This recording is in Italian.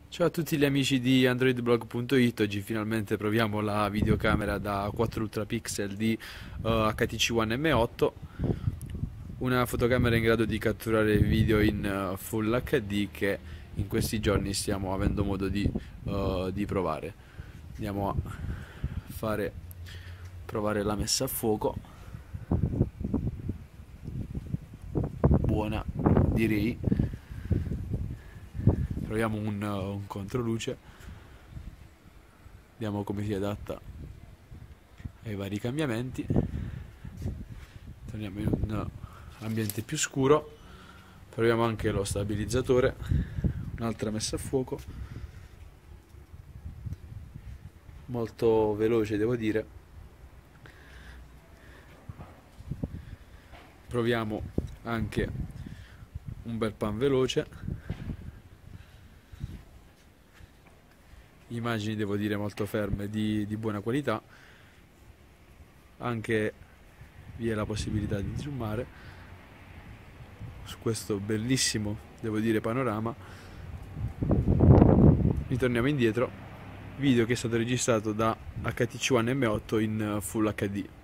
Ciao a tutti gli amici di androidblog.it. Oggi finalmente proviamo la videocamera da 4 ultrapixel di HTC One M8, una fotocamera in grado di catturare video in Full HD che in questi giorni stiamo avendo modo di provare. Andiamo a provare la messa a fuoco. Buona, direi. Proviamo un controluce, vediamo come si adatta ai vari cambiamenti. Torniamo in un ambiente più scuro, proviamo anche lo stabilizzatore, un'altra messa a fuoco, molto veloce devo dire. Proviamo anche un bel pan veloce. Immagini devo dire molto ferme, di buona qualità. Anche vi è la possibilità di zoomare su questo bellissimo, devo dire, panorama. Ritorniamo indietro, video che è stato registrato da HTC One M8 in Full HD.